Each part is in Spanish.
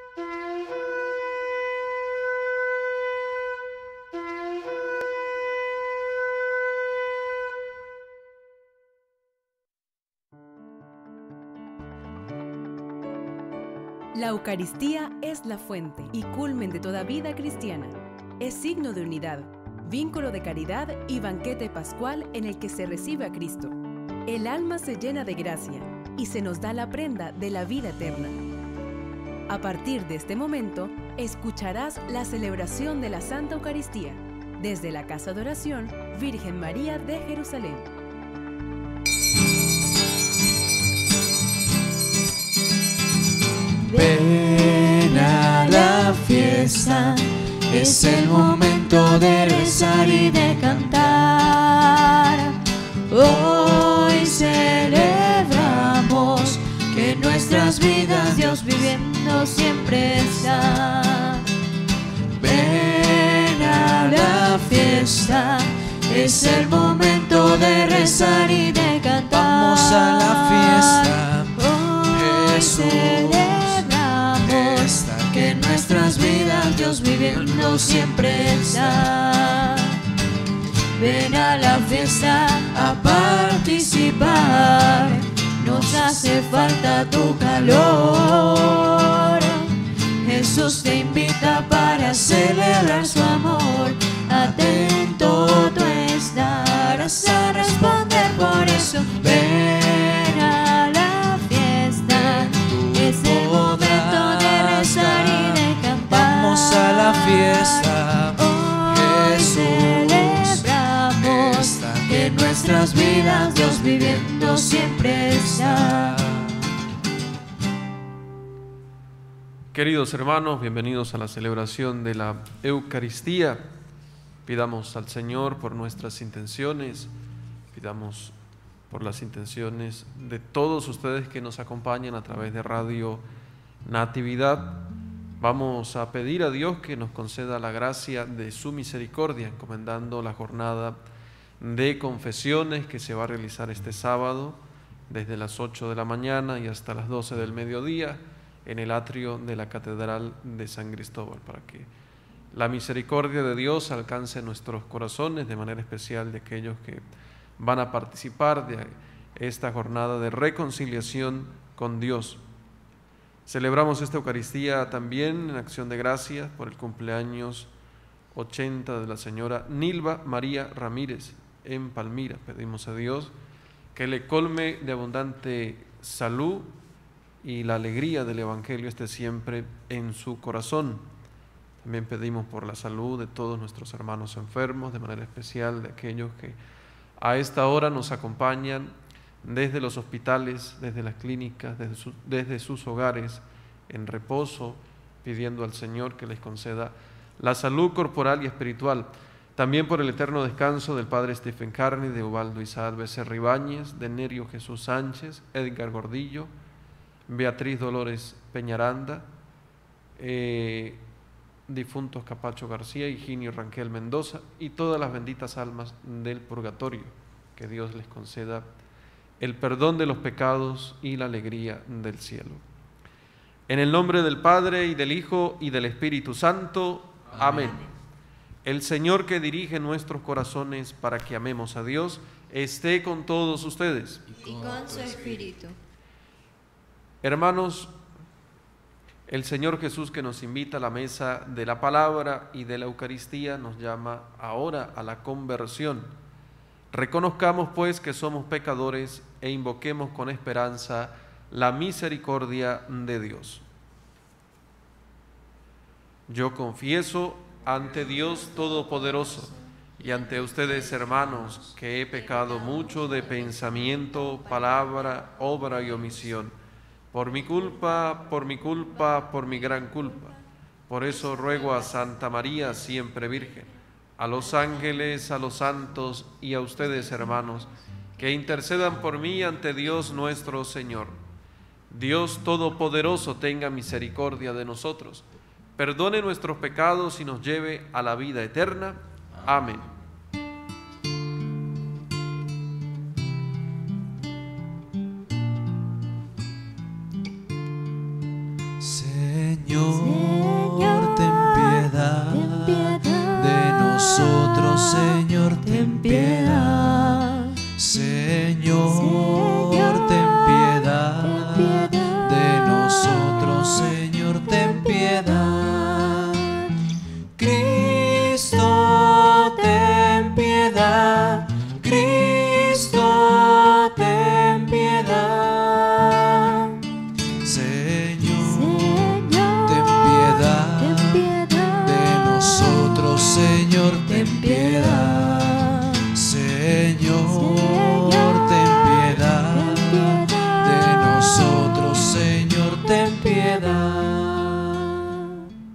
La Eucaristía es la fuente y culmen de toda vida cristiana. Es signo de unidad, vínculo de caridad y banquete pascual en el que se recibe a Cristo. El alma se llena de gracia y se nos da la prenda de la vida eterna. A partir de este momento, escucharás la celebración de la Santa Eucaristía desde la Casa de Oración Virgen María de Jerusalén. Ven a la fiesta, es el momento de rezar y de cantar. Hoy celebramos que en nuestras vidas Dios viviendo siempre está. Ven a la fiesta, es el momento de rezar y de cantar. Vamos a la fiesta, Jesús. Que en nuestras vidas Dios viviendo siempre está. Ven a la fiesta a participar, nos hace falta tu calor. Jesús te invita para celebrar su amor, atento tú estarás a responder por eso. Ven a la fiesta, es el momento de rezar y de cantar. Vamos a la fiesta, Jesús. Celebramos que en nuestras vidas Dios viviendo siempre está. Queridos hermanos, bienvenidos a la celebración de la Eucaristía. Pidamos al Señor por nuestras intenciones, pidamos por las intenciones de todos ustedes que nos acompañan a través de Radio Natividad. Vamos a pedir a Dios que nos conceda la gracia de su misericordia, encomendando la jornada de confesiones que se va a realizar este sábado desde las 8 de la mañana y hasta las 12 del mediodía en el atrio de la Catedral de San Cristóbal, para que la misericordia de Dios alcance nuestros corazones, de manera especial de aquellos que van a participar de esta jornada de reconciliación con Dios. Celebramos esta Eucaristía también en acción de gracias por el cumpleaños 80 de la señora Nilva María Ramírez en Palmira. Pedimos a Dios que le colme de abundante salud y la alegría del Evangelio esté siempre en su corazón. También pedimos por la salud de todos nuestros hermanos enfermos, de manera especial de aquellos que a esta hora nos acompañan desde los hospitales, desde las clínicas, desde sus hogares, en reposo, pidiendo al Señor que les conceda la salud corporal y espiritual. También por el eterno descanso del Padre Stephen Carney, de Ubaldo Isaac Becerra Ibáñez, de Nerio Jesús Sánchez, Edgar Gordillo, Beatriz Dolores Peñaranda, difuntos Capacho García, Higinio Ranquel Mendoza y todas las benditas almas del purgatorio. Que Dios les conceda el perdón de los pecados y la alegría del cielo. En el nombre del Padre, y del Hijo, y del Espíritu Santo. Amén. El Señor que dirige nuestros corazones para que amemos a Dios, esté con todos ustedes. Y con su espíritu. Hermanos, el Señor Jesús, que nos invita a la mesa de la palabra y de la Eucaristía, nos llama ahora a la conversión. Reconozcamos pues que somos pecadores e invoquemos con esperanza la misericordia de Dios. Yo confieso ante Dios Todopoderoso y ante ustedes, hermanos, que he pecado mucho de pensamiento, palabra, obra y omisión. Por mi culpa, por mi gran culpa. Por eso ruego a Santa María, siempre Virgen, a los ángeles, a los santos y a ustedes, hermanos, que intercedan por mí ante Dios nuestro Señor. Dios Todopoderoso tenga misericordia de nosotros, perdone nuestros pecados y nos lleve a la vida eterna. Amén. Señor, ten piedad de nosotros, Señor, ten piedad. Señor, ten piedad de nosotros, Señor, ten piedad. Cristo, ten piedad. Cristo, ten piedad. Señor, ten piedad de nosotros, Señor, ten piedad. Señor, ten piedad de nosotros, Señor, ten piedad.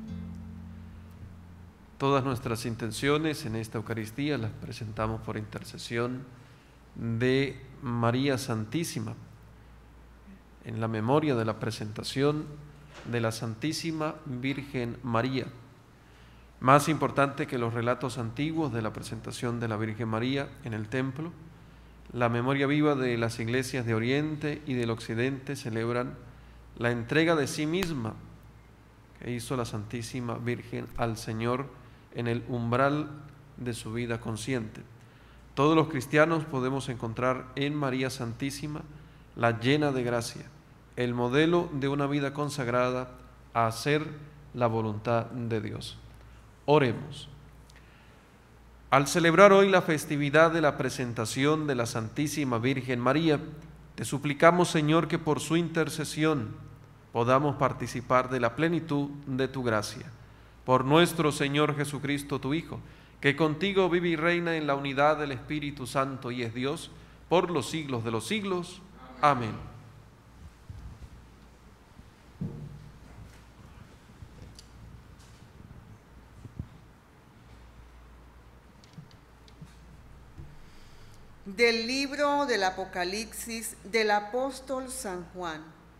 Todas nuestras intenciones en esta Eucaristía las presentamos por intercesión de María Santísima, en la memoria de la presentación de la Santísima Virgen María. Más importante que los relatos antiguos de la presentación de la Virgen María en el templo, la memoria viva de las iglesias de Oriente y del Occidente celebran la entrega de sí misma que hizo la Santísima Virgen al Señor en el umbral de su vida consciente. Todos los cristianos podemos encontrar en María Santísima la llena de gracia, el modelo de una vida consagrada a hacer la voluntad de Dios. Oremos. Al celebrar hoy la festividad de la presentación de la Santísima Virgen María, te suplicamos, Señor, que por su intercesión podamos participar de la plenitud de tu gracia. Por nuestro Señor Jesucristo, tu Hijo, que contigo vive y reina en la unidad del Espíritu Santo y es Dios, por los siglos de los siglos. Amén. Del libro del Apocalipsis del apóstol San Juan.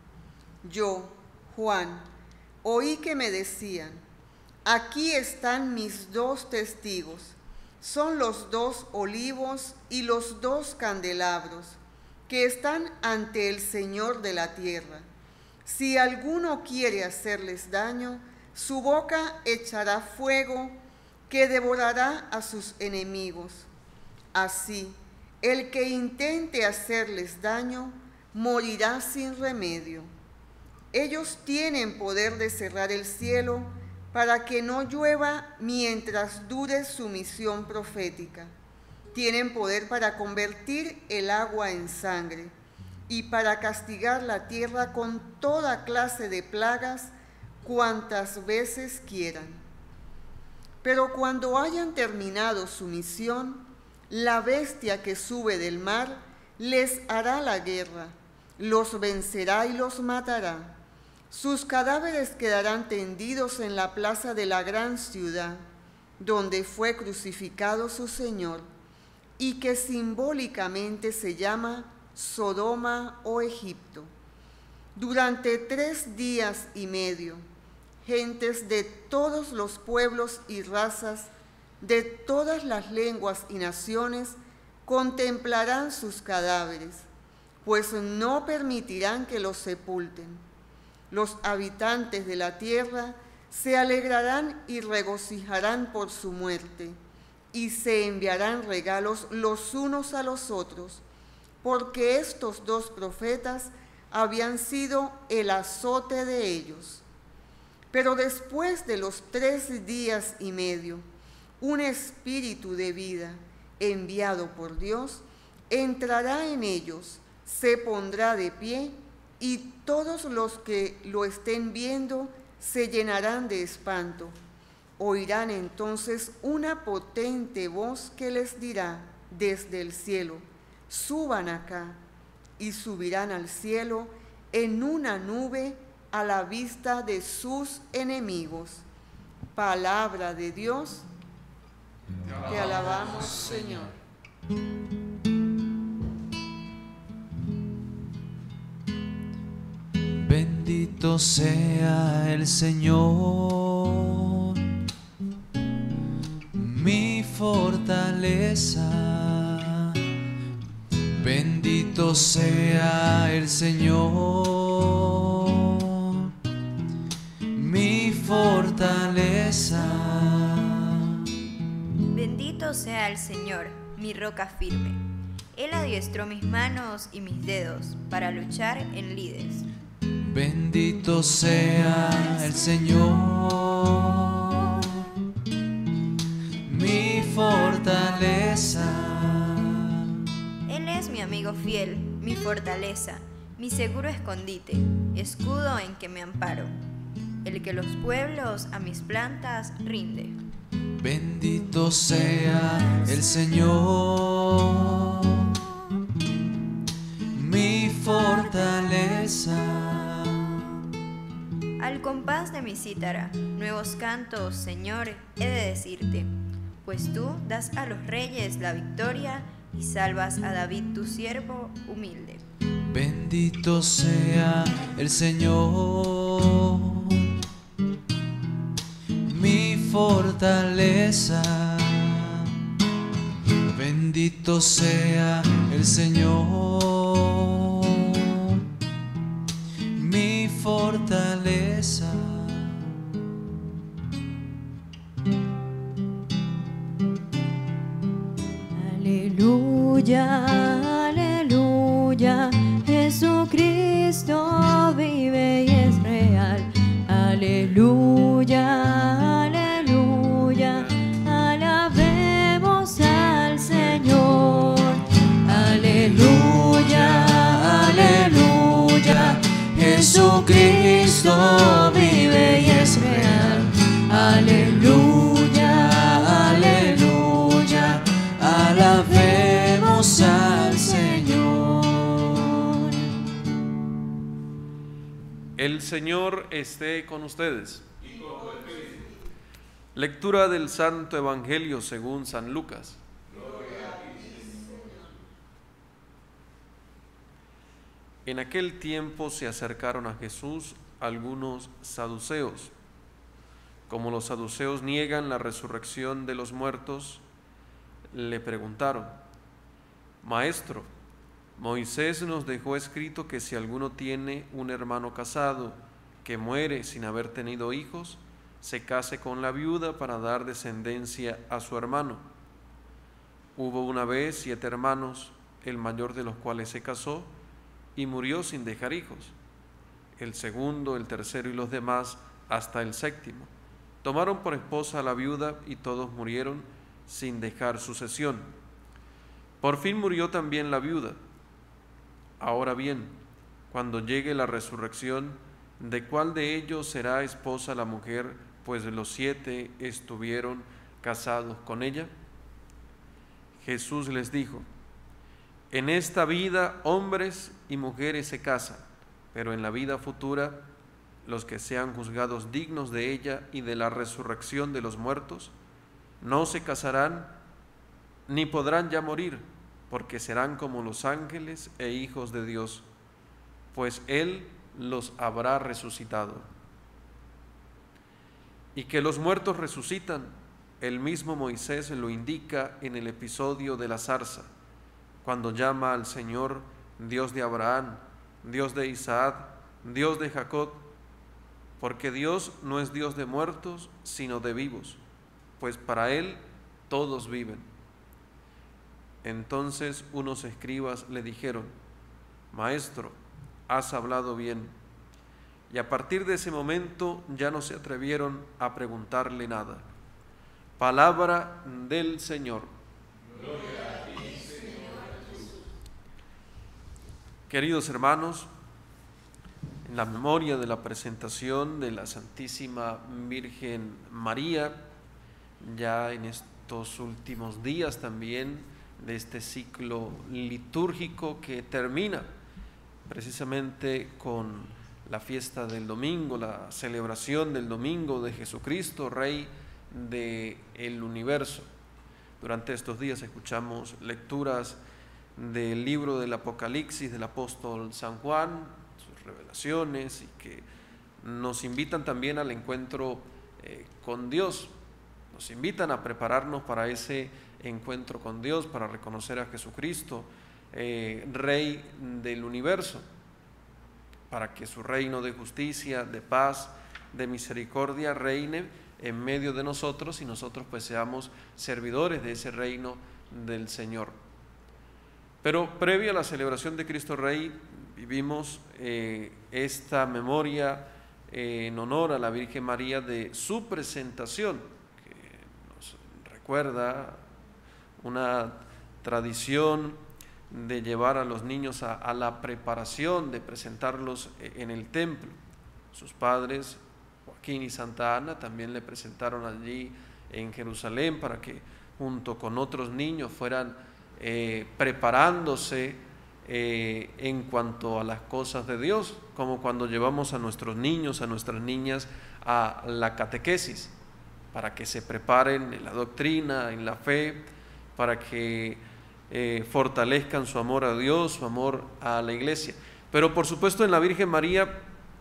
Yo, Juan, oí que me decían: aquí están mis dos testigos, son los dos olivos y los dos candelabros que están ante el Señor de la tierra. Si alguno quiere hacerles daño, su boca echará fuego que devorará a sus enemigos. Así, el que intente hacerles daño morirá sin remedio. Ellos tienen poder de cerrar el cielo para que no llueva mientras dure su misión profética. Tienen poder para convertir el agua en sangre y para castigar la tierra con toda clase de plagas cuantas veces quieran. Pero cuando hayan terminado su misión, la bestia que sube del mar les hará la guerra, los vencerá y los matará. Sus cadáveres quedarán tendidos en la plaza de la gran ciudad, donde fue crucificado su Señor, y que simbólicamente se llama Sodoma o Egipto. Durante 3 días y medio, gentes de todos los pueblos y razas, de todas las lenguas y naciones, contemplarán sus cadáveres, pues no permitirán que los sepulten. Los habitantes de la tierra se alegrarán y regocijarán por su muerte, y se enviarán regalos los unos a los otros, porque estos dos profetas habían sido el azote de ellos. Pero después de los 3 días y medio, un espíritu de vida enviado por Dios entrará en ellos, se pondrá de pie, y todos los que lo estén viendo se llenarán de espanto. Oirán entonces una potente voz que les dirá desde el cielo: suban acá, y subirán al cielo en una nube a la vista de sus enemigos. Palabra de Dios. Te alabamos, Señor. Bendito sea el Señor, mi fortaleza. Bendito sea el Señor, mi fortaleza. Bendito sea el Señor, mi roca firme. Él adiestró mis manos y mis dedos para luchar en lides. Bendito sea el Señor, mi fortaleza. Él es mi amigo fiel, mi fortaleza, mi seguro escondite, escudo en que me amparo, el que los pueblos a mis plantas rinde. Bendito sea el Señor, mi fortaleza. Al compás de mi cítara, nuevos cantos, Señor, he de decirte, pues tú das a los reyes la victoria y salvas a David tu siervo humilde. Bendito sea el Señor, mi fortaleza. Bendito sea el Señor, mi fortaleza. Aleluya, aleluya, Jesucristo vive y es real. Aleluya, aleluya, alabemos al Señor. Aleluya, aleluya, Jesucristo vive y es real. Aleluya, aleluya, alabemos al Señor. El Señor esté con ustedes. Lectura del Santo Evangelio según San Lucas. En aquel tiempo se acercaron a Jesús algunos saduceos. Como los saduceos niegan la resurrección de los muertos, le preguntaron: Maestro, Moisés nos dejó escrito que si alguno tiene un hermano casado que muere sin haber tenido hijos, se case con la viuda para dar descendencia a su hermano. Hubo una vez 7 hermanos, el mayor de los cuales se casó y murió sin dejar hijos. El segundo, el tercero y los demás, hasta el 7º, tomaron por esposa a la viuda y todos murieron sin dejar sucesión. Por fin murió también la viuda. Ahora bien, cuando llegue la resurrección, ¿de cuál de ellos será esposa la mujer, pues los 7 estuvieron casados con ella? Jesús les dijo: En esta vida hombres y mujeres se casan, pero en la vida futura los que sean juzgados dignos de ella y de la resurrección de los muertos no se casarán ni podrán ya morir, porque serán como los ángeles e hijos de Dios, pues Él los habrá resucitado. Y que los muertos resucitan, el mismo Moisés lo indica en el episodio de la zarza, cuando llama al Señor Dios de Abraham, Dios de Isaac, Dios de Jacob, porque Dios no es Dios de muertos, sino de vivos, pues para Él todos viven. Entonces unos escribas le dijeron: Maestro, has hablado bien. Y a partir de ese momento ya no se atrevieron a preguntarle nada. Palabra del Señor. Gloria a ti, Señor Jesús. Queridos hermanos, en la memoria de la presentación de la Santísima Virgen María, ya en estos últimos días también de este ciclo litúrgico que termina precisamente con la fiesta del domingo, la celebración del domingo de Jesucristo, Rey del universo. Durante estos días escuchamos lecturas del libro del Apocalipsis del apóstol San Juan, sus revelaciones, y que nos invitan también al encuentro con Dios, nos invitan a prepararnos para ese encuentro con Dios, para reconocer a Jesucristo, Rey del universo, para que su reino de justicia, de paz, de misericordia reine en medio de nosotros y nosotros pues seamos servidores de ese reino del Señor. Pero previo a la celebración de Cristo Rey, vivimos esta memoria en honor a la Virgen María de su presentación, que nos recuerda una tradición de llevar a los niños a la preparación, de presentarlos en el templo. Sus padres, Joaquín y Santa Ana, también le presentaron allí en Jerusalén para que junto con otros niños fueran preparándose en cuanto a las cosas de Dios, como cuando llevamos a nuestros niños, a nuestras niñas a la catequesis, para que se preparen en la doctrina, en la fe, para que fortalezcan su amor a Dios, su amor a la Iglesia. Pero por supuesto en la Virgen María,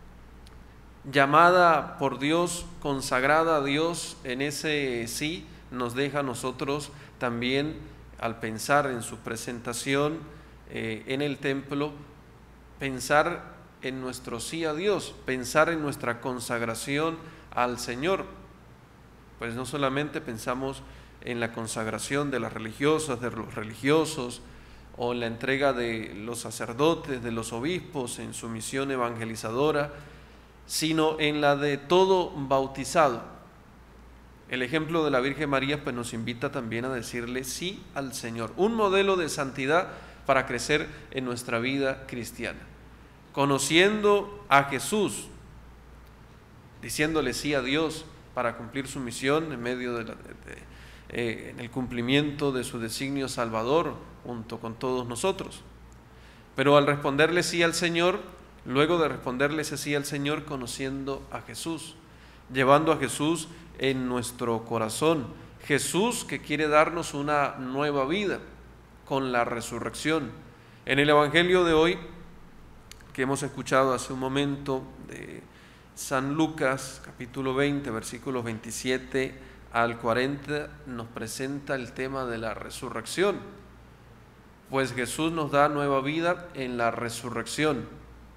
llamada por Dios, consagrada a Dios, en ese sí nos deja a nosotros también, al pensar en su presentación en el templo, pensar en nuestro sí a Dios, pensar en nuestra consagración al Señor. Pues no solamente pensamos en la consagración de las religiosas, de los religiosos, o en la entrega de los sacerdotes, de los obispos en su misión evangelizadora, sino en la de todo bautizado. El ejemplo de la Virgen María pues nos invita también a decirle sí al Señor, un modelo de santidad para crecer en nuestra vida cristiana, conociendo a Jesús, diciéndole sí a Dios para cumplir su misión en medio en el cumplimiento de su designio salvador junto con todos nosotros. Pero al responderle sí al Señor, luego de responderle ese sí al Señor, conociendo a Jesús, llevando a Jesús en nuestro corazón, Jesús que quiere darnos una nueva vida con la resurrección. En el Evangelio de hoy, que hemos escuchado hace un momento, de San Lucas, capítulo 20, versículos 27 al 40, nos presenta el tema de la resurrección. Pues Jesús nos da nueva vida en la resurrección.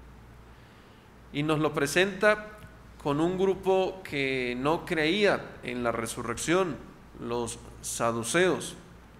Y nos lo presenta con un grupo que no creía en la resurrección, los saduceos.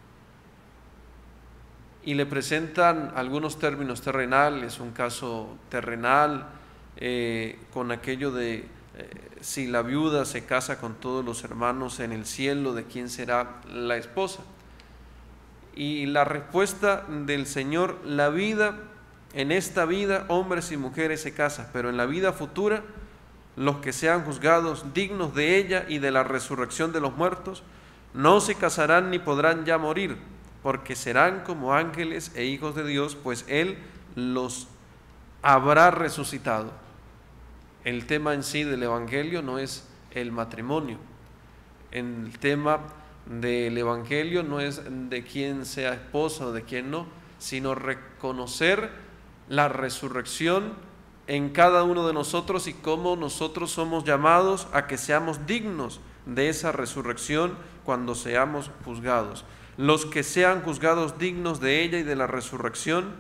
Y le presentan algunos términos terrenales, un caso terrenal, con aquello de si la viuda se casa con todos los hermanos en el cielo, ¿de quién será la esposa? Y la respuesta del Señor: la vida, en esta vida hombres y mujeres se casan, pero en la vida futura los que sean juzgados dignos de ella y de la resurrección de los muertos no se casarán ni podrán ya morir, porque serán como ángeles e hijos de Dios, pues Él los habrá resucitado. El tema en sí del Evangelio no es el matrimonio. El tema del Evangelio no es de quién sea esposa o de quién no, sino reconocer la resurrección en cada uno de nosotros y cómo nosotros somos llamados a que seamos dignos de esa resurrección cuando seamos juzgados. Los que sean juzgados dignos de ella y de la resurrección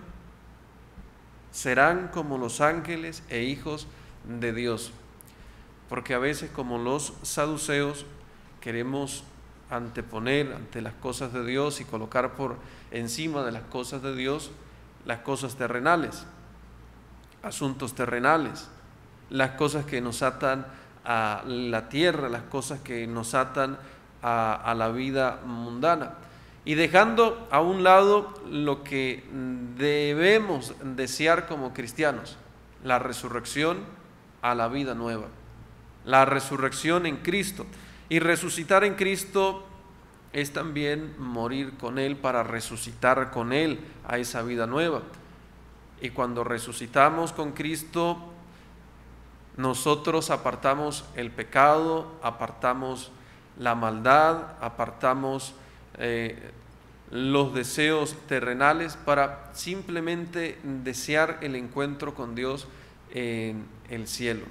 serán como los ángeles e hijos de Dios. Porque a veces, como los saduceos, queremos anteponer ante las cosas de Dios y colocar por encima de las cosas de Dios las cosas terrenales, asuntos terrenales, las cosas que nos atan a la tierra, las cosas que nos atan a la vida mundana, y dejando a un lado lo que debemos desear como cristianos: la resurrección a la vida nueva, la resurrección en Cristo. Y resucitar en Cristo es también morir con Él para resucitar con Él a esa vida nueva. Y cuando resucitamos con Cristo, nosotros apartamos el pecado, apartamos la maldad, apartamos los deseos terrenales para simplemente desear el encuentro con Dios en el cielo.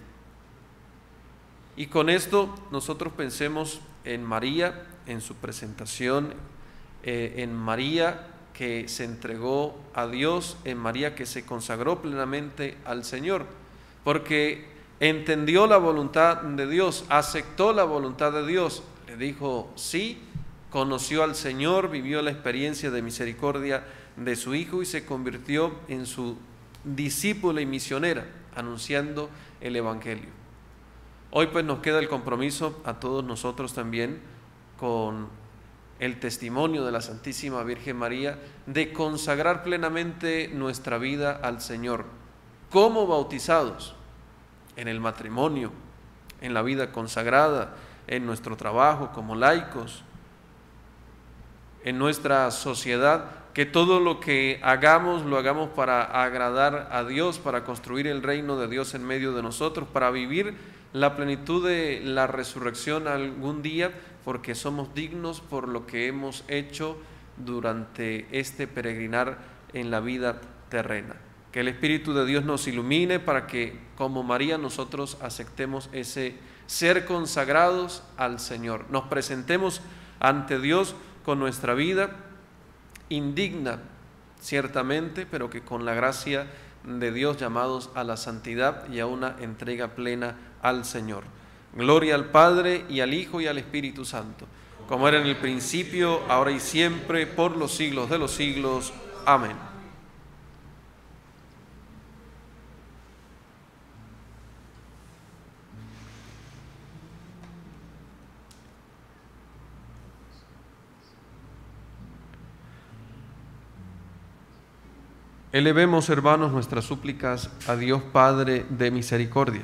Y con esto nosotros pensemos en María, en su presentación, en María que se entregó a Dios, en María que se consagró plenamente al Señor, porque entendió la voluntad de Dios, aceptó la voluntad de Dios, le dijo sí, conoció al Señor, vivió la experiencia de misericordia de su Hijo y se convirtió en su discípula y misionera, anunciando el Evangelio. Hoy pues nos queda el compromiso a todos nosotros también con el testimonio de la Santísima Virgen María de consagrar plenamente nuestra vida al Señor, como bautizados, en el matrimonio, en la vida consagrada, en nuestro trabajo como laicos, en nuestra sociedad, que todo lo que hagamos, lo hagamos para agradar a Dios, para construir el reino de Dios en medio de nosotros, para vivir la plenitud de la resurrección algún día, porque somos dignos por lo que hemos hecho durante este peregrinar en la vida terrena. Que el Espíritu de Dios nos ilumine para que, como María, nosotros aceptemos ese ser consagrados al Señor. Nos presentemos ante Dios con nuestra vida indigna, ciertamente, pero que con la gracia de Dios llamados a la santidad y a una entrega plena al Señor. Gloria al Padre y al Hijo y al Espíritu Santo, como era en el principio, ahora y siempre, por los siglos de los siglos. Amén. Elevemos, hermanos, nuestras súplicas a Dios Padre de misericordia.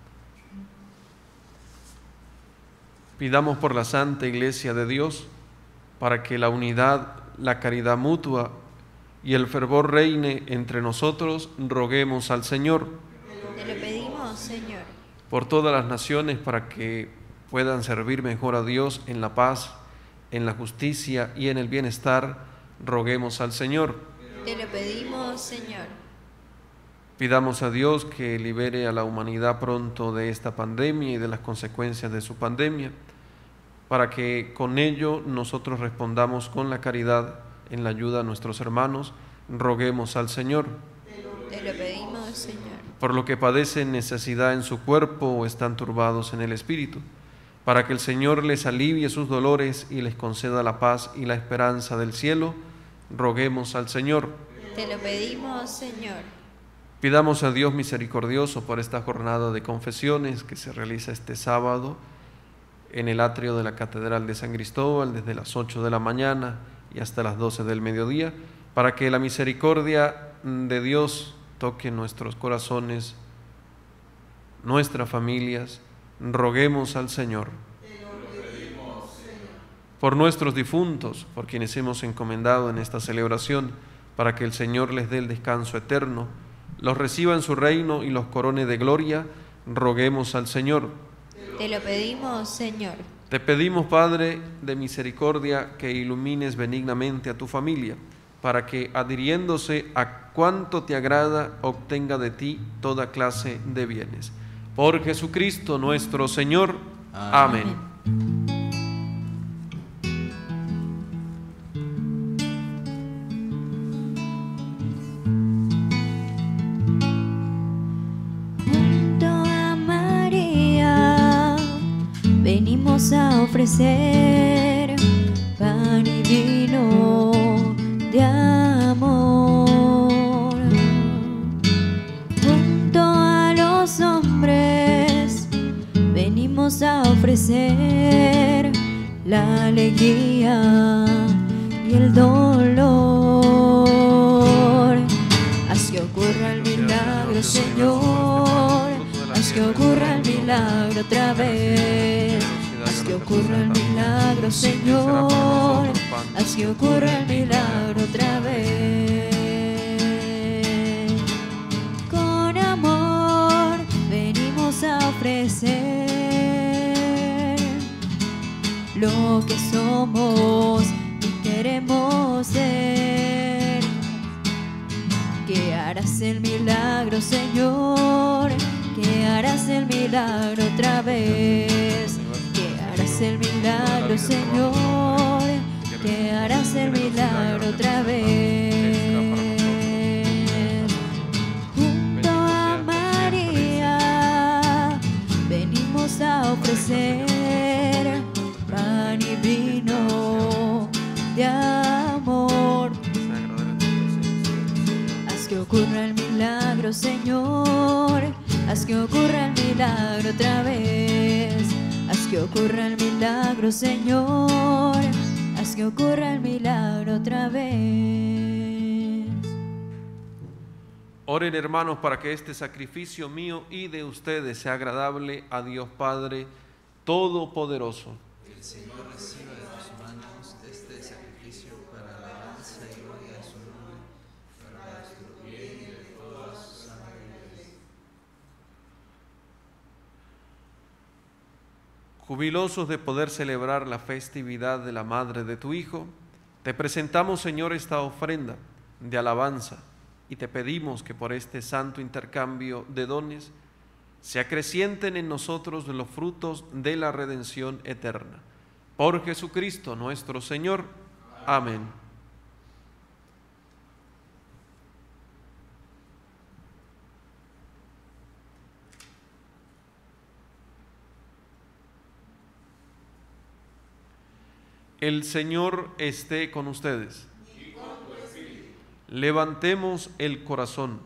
Pidamos por la Santa Iglesia de Dios, para que la unidad, la caridad mutua y el fervor reine entre nosotros, roguemos al Señor. Te lo pedimos, Señor. Por todas las naciones, para que puedan servir mejor a Dios en la paz, en la justicia y en el bienestar, roguemos al Señor. Te lo pedimos, Señor. Pidamos a Dios que libere a la humanidad pronto de esta pandemia y de las consecuencias de su pandemia, para que con ello nosotros respondamos con la caridad en la ayuda a nuestros hermanos. Roguemos al Señor. Te lo pedimos, Señor. Por lo que padecen necesidad en su cuerpo o están turbados en el espíritu, para que el Señor les alivie sus dolores y les conceda la paz y la esperanza del cielo, roguemos al Señor. Te lo pedimos, Señor. Pidamos a Dios misericordioso por esta jornada de confesiones que se realiza este sábado en el atrio de la Catedral de San Cristóbal desde las 8 de la mañana y hasta las 12 del mediodía, para que la misericordia de Dios toque nuestros corazones, nuestras familias. Roguemos al Señor. Por nuestros difuntos, por quienes hemos encomendado en esta celebración, para que el Señor les dé el descanso eterno, los reciba en su reino y los corone de gloria, roguemos al Señor. Te lo pedimos, Señor. Te pedimos, Padre de misericordia, que ilumines benignamente a tu familia, para que, adhiriéndose a cuanto te agrada, obtenga de ti toda clase de bienes. Por Jesucristo nuestro Señor. Amén. A ofrecer pan y vino de amor. Junto a los hombres venimos a ofrecer la alegría y el dolor. Haz que ocurra el milagro, Señor. Haz que ocurra el milagro otra vez. Haz que ocurra el milagro, Señor. Haz que ocurra el milagro otra vez. Con amor venimos a ofrecer lo que somos y queremos ser. Que harás el milagro, Señor. Que harás el milagro otra vez. El milagro, Señor, que harás el milagro otra vez. Junto a María vino de amor. Haz que ocurra el milagro, Señor. Haz que ocurra el milagro otra vez. Haz que ocurra el milagro, Señor. Haz que ocurra el milagro otra vez. Oren, hermanos, para que este sacrificio mío y de ustedes sea agradable a Dios Padre Todopoderoso. El Señor reciba de tus manos este sacrificio para alabanza y gloria de su nombre, para nuestro bien y de toda su santa iglesia. Jubilosos de poder celebrar la festividad de la Madre de tu Hijo, te presentamos, Señor, esta ofrenda de alabanza y te pedimos que por este santo intercambio de dones se acrecienten en nosotros los frutos de la redención eterna. Por Jesucristo nuestro Señor. Amén. El Señor esté con ustedes. Y con tu espíritu. Levantemos el corazón.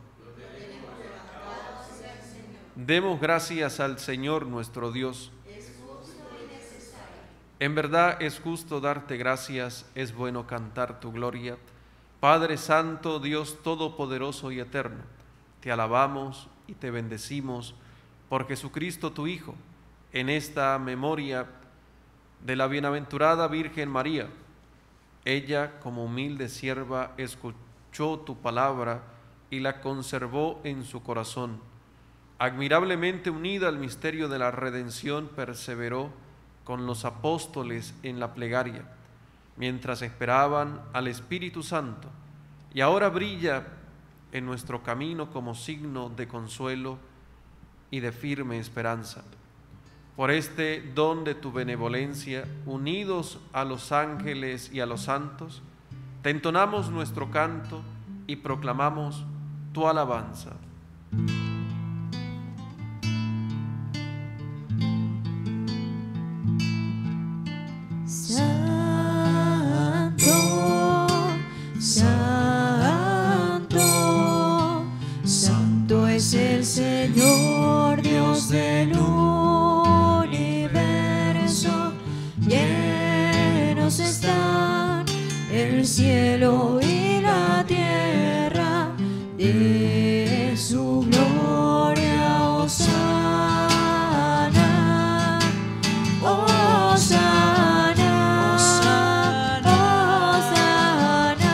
Demos gracias al Señor nuestro Dios. Es justo y necesario. En verdad es justo darte gracias, es bueno cantar tu gloria. Padre Santo, Dios Todopoderoso y Eterno, te alabamos y te bendecimos por Jesucristo tu Hijo, en esta memoria de la bienaventurada Virgen María. Ella, como humilde sierva, escuchó tu palabra y la conservó en su corazón. Admirablemente unida al misterio de la redención, perseveró con los apóstoles en la plegaria, mientras esperaban al Espíritu Santo, y ahora brilla en nuestro camino como signo de consuelo y de firme esperanza. Por este don de tu benevolencia, unidos a los ángeles y a los santos, te entonamos nuestro canto y proclamamos tu alabanza. Santo, santo, santo es el Señor, Dios del universo. Llenos están el cielo y la tierra de su gloria. Hosana, Hosana, Hosana,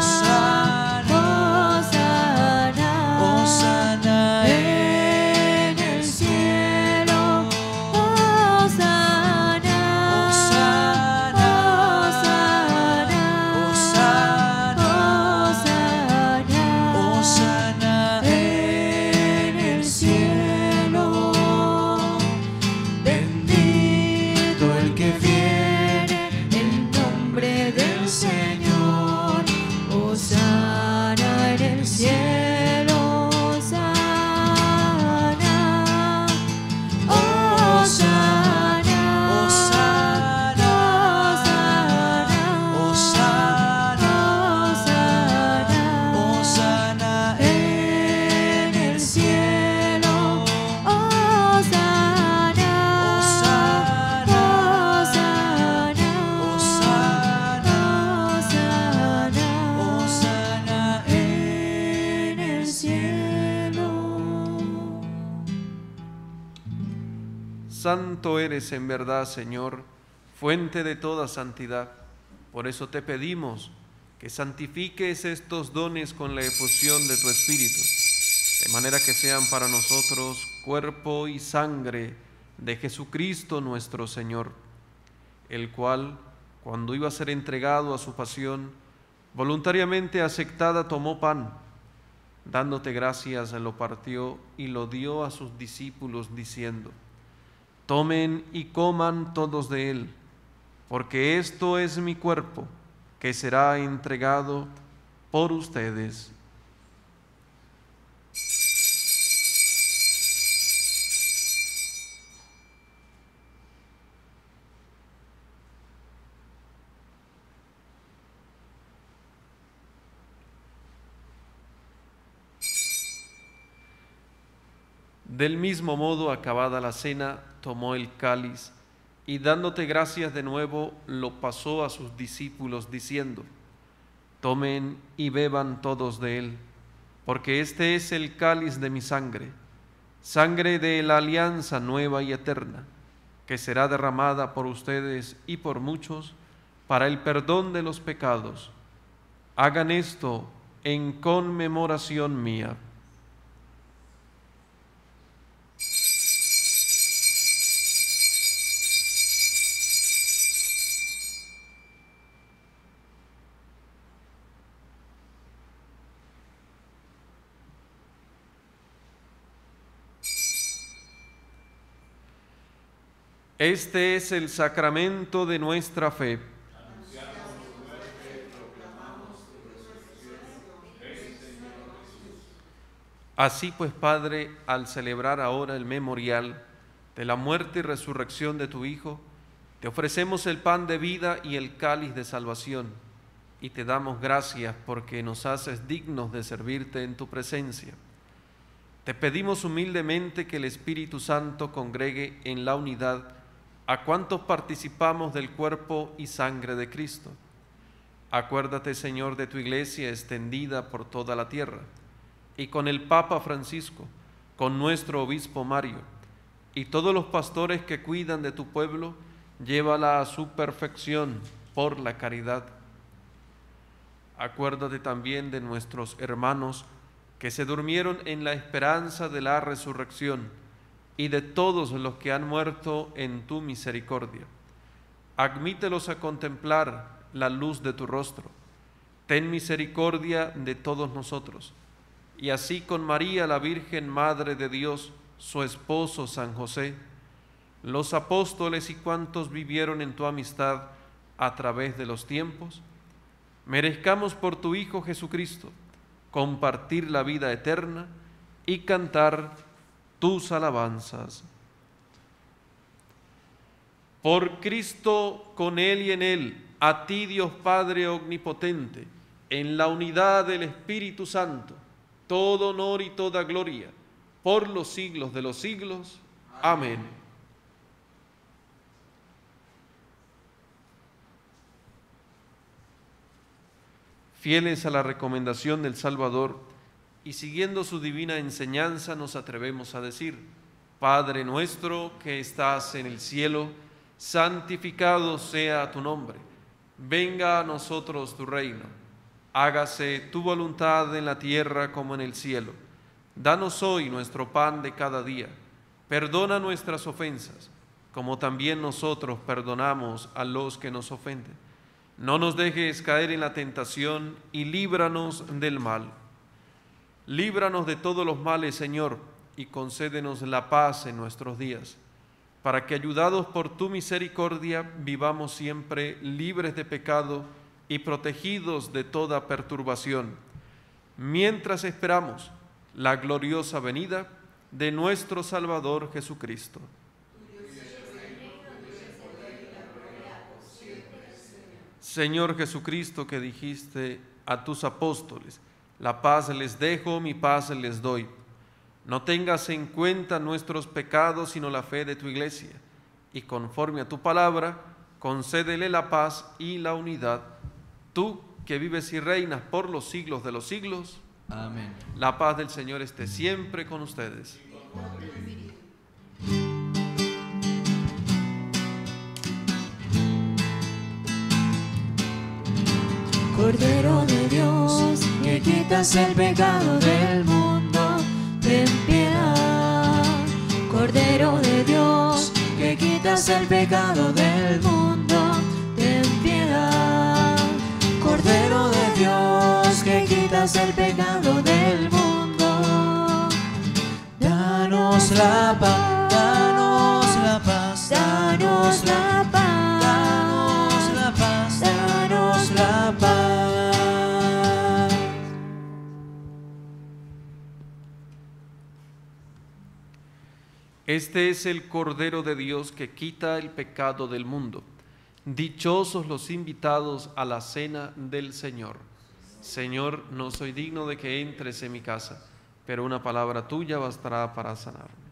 Hosana en el cielo. Hosana, Hosana, Hosana en el cielo. Bendito el que viene en nombre del Señor. Hosana en el cielo. Hosana, Hosana, Hosana en el cielo. Hosana, Hosana en el cielo. Santo eres en verdad, Señor, fuente de toda santidad. Por eso te pedimos que santifiques estos dones con la efusión de tu Espíritu, de manera que sean para nosotros cuerpo y sangre de Jesucristo nuestro Señor, el cual, cuando iba a ser entregado a su pasión, voluntariamente aceptada, tomó pan, dándote gracias, lo partió y lo dio a sus discípulos, diciendo: tomen y coman todos de él, porque esto es mi cuerpo, que será entregado por ustedes. Del mismo modo, acabada la cena, tomó el cáliz y dándote gracias de nuevo, lo pasó a sus discípulos diciendo: tomen y beban todos de él, porque este es el cáliz de mi sangre, sangre de la alianza nueva y eterna, que será derramada por ustedes y por muchos para el perdón de los pecados. Hagan esto en conmemoración mía. Este es el sacramento de nuestra fe. Así pues, Padre, al celebrar ahora el memorial de la muerte y resurrección de tu Hijo, te ofrecemos el pan de vida y el cáliz de salvación, y te damos gracias porque nos haces dignos de servirte en tu presencia. Te pedimos humildemente que el Espíritu Santo congregue en la unidad a cuantos participamos del cuerpo y sangre de Cristo. Acuérdate, Señor, de tu Iglesia extendida por toda la tierra, y con el Papa Francisco, con nuestro Obispo Mario, y todos los pastores que cuidan de tu pueblo, llévala a su perfección por la caridad. Acuérdate también de nuestros hermanos que se durmieron en la esperanza de la resurrección, y de todos los que han muerto en tu misericordia. Admítelos a contemplar la luz de tu rostro. Ten misericordia de todos nosotros. Y así con María, la Virgen Madre de Dios, su esposo San José, los apóstoles y cuantos vivieron en tu amistad a través de los tiempos, merezcamos por tu Hijo Jesucristo compartir la vida eterna y cantar tus alabanzas. Por Cristo, con Él y en Él, a ti, Dios Padre omnipotente, en la unidad del Espíritu Santo, todo honor y toda gloria, por los siglos de los siglos. Amén. Fieles a la recomendación del Salvador, y siguiendo su divina enseñanza, nos atrevemos a decir: Padre nuestro que estás en el cielo, santificado sea tu nombre. Venga a nosotros tu reino. Hágase tu voluntad en la tierra como en el cielo. Danos hoy nuestro pan de cada día. Perdona nuestras ofensas, como también nosotros perdonamos a los que nos ofenden. No nos dejes caer en la tentación y líbranos del mal. Líbranos de todos los males, Señor, y concédenos la paz en nuestros días, para que, ayudados por tu misericordia, vivamos siempre libres de pecado y protegidos de toda perturbación, mientras esperamos la gloriosa venida de nuestro Salvador Jesucristo. Señor Jesucristo, que dijiste a tus apóstoles: la paz les dejo, mi paz les doy. No tengas en cuenta nuestros pecados, sino la fe de tu Iglesia, y conforme a tu palabra, concédele la paz y la unidad. Tú, que vives y reinas por los siglos de los siglos. Amén. La paz del Señor esté siempre con ustedes. Cordero de Dios, que quitas el pecado del mundo, ten piedad. Cordero de Dios, que quitas el pecado del mundo, ten piedad. Cordero de Dios, que quitas el pecado del mundo, danos la paz, danos la paz, danos la paz, danos la paz, danos la paz. Este es el Cordero de Dios que quita el pecado del mundo. Dichosos los invitados a la cena del Señor. Señor, no soy digno de que entres en mi casa, pero una palabra tuya bastará para sanarme.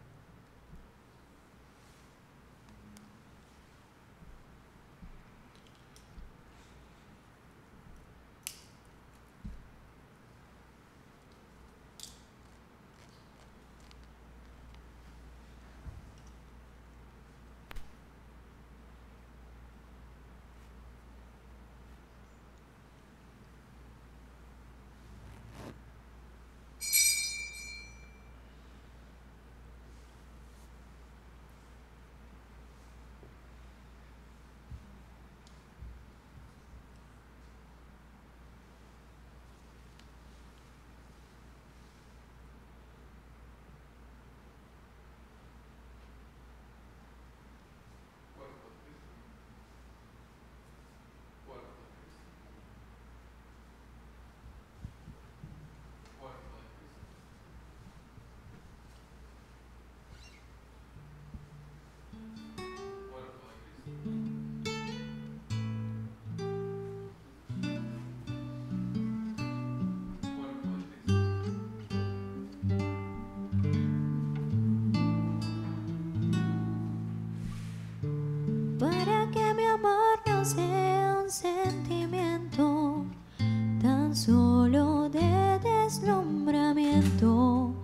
sea un sentimiento tan solo de deslumbramiento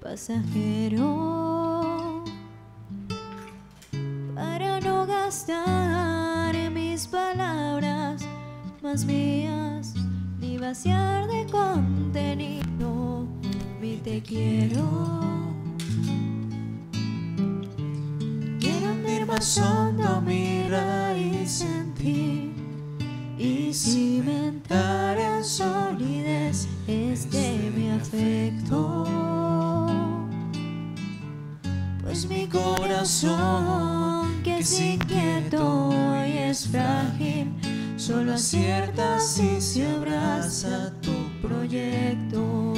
pasajero, para no gastar mis palabras más mías, ni vaciar de contenido mi te quiero. Quiero hundir más hondo mi raíz en ti y cimentar en solidez mi afecto, pues mi corazón, que es inquieto y es frágil, solo acierta si se abraza tu proyecto.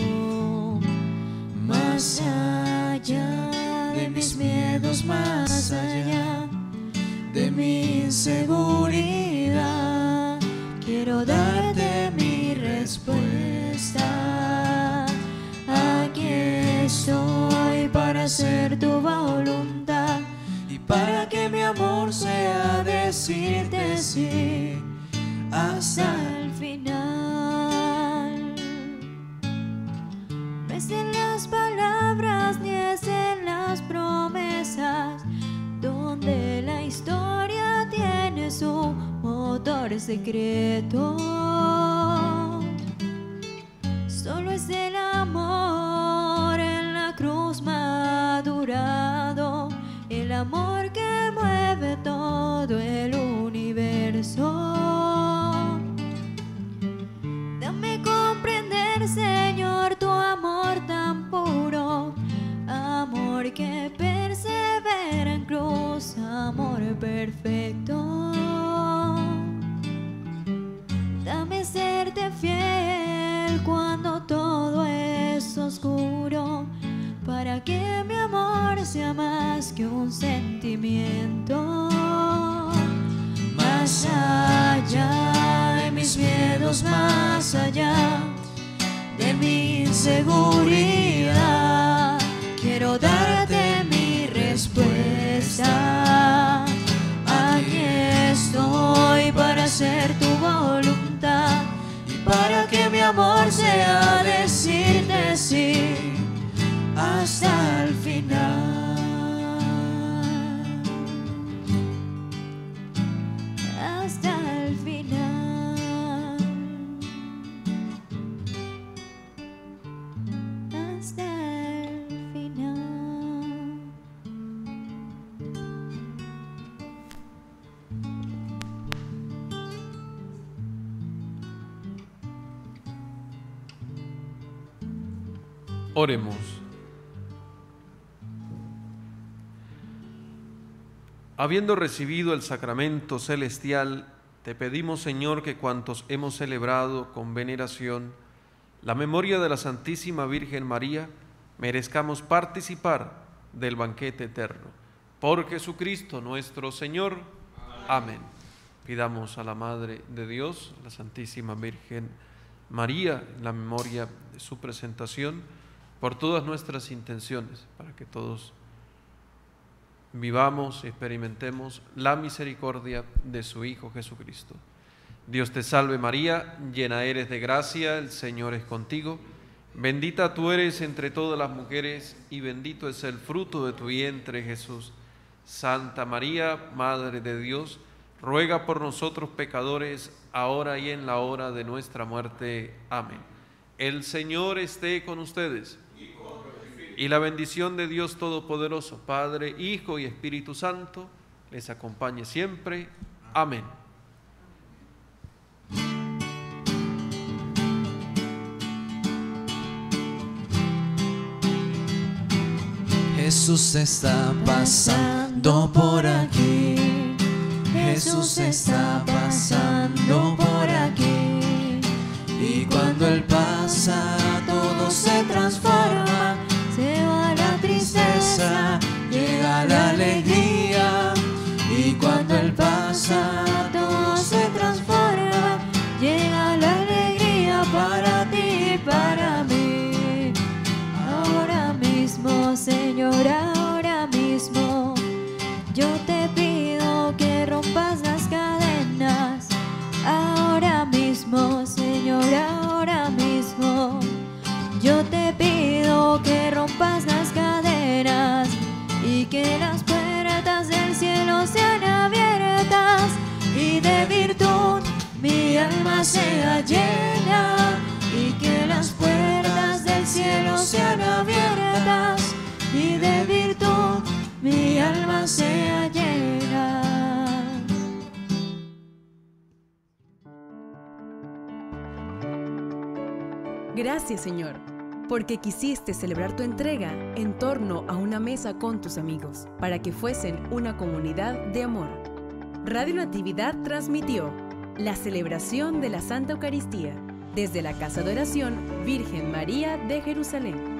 Más allá de mis miedos, más allá de mi inseguridad, quiero darte mi respuesta. Aquí estoy para hacer tu voluntad y para que mi amor sea decirte sí hasta el final. No es en las palabras ni es en las promesas donde la historia tiene su motor secreto. Solo es el amor en la cruz madurado, el amor que mueve todo el universo. Dame comprender, Señor, tu amor tan puro, amor que persevera en cruz, amor perfecto. Dame serte fiel cuando todo es oscuro, para que mi amor sea más que un sentimiento. Más allá de mis miedos, más allá de mi inseguridad, quiero darte mi respuesta. Aquí estoy para hacer tu voluntad y para que mi amor sea decirte sí hasta el final. Hasta el final. Hasta el final. Oremos. Habiendo recibido el sacramento celestial, te pedimos, Señor, que cuantos hemos celebrado con veneración la memoria de la Santísima Virgen María, merezcamos participar del banquete eterno. Por Jesucristo nuestro Señor. Amén. Pidamos a la Madre de Dios, la Santísima Virgen María, en la memoria de su presentación, por todas nuestras intenciones, para que todos vivamos y experimentemos la misericordia de su Hijo Jesucristo. Dios te salve María, llena eres de gracia, el Señor es contigo. Bendita tú eres entre todas las mujeres y bendito es el fruto de tu vientre, Jesús. Santa María, Madre de Dios, ruega por nosotros pecadores, ahora y en la hora de nuestra muerte. Amén. El Señor esté con ustedes. Y la bendición de Dios Todopoderoso, Padre, Hijo y Espíritu Santo, les acompañe siempre. Amén. Jesús está pasando por aquí. Jesús está pasando por aquí. Y cuando Él pasa, todo se transforma. Se va la tristeza, llega la alegría. Y cuando Él pasa, todo se transforma. Llega la alegría para ti y para mí. Ahora mismo, Señor, ahora mismo, yo te pido que rompas las cadenas alma sea llena y que las puertas del cielo sean abiertas y de virtud mi alma sea llena. Gracias, Señor, porque quisiste celebrar tu entrega en torno a una mesa con tus amigos, para que fuesen una comunidad de amor. Radio Natividad transmitió la celebración de la Santa Eucaristía desde la Casa de Oración Virgen María de Jerusalén.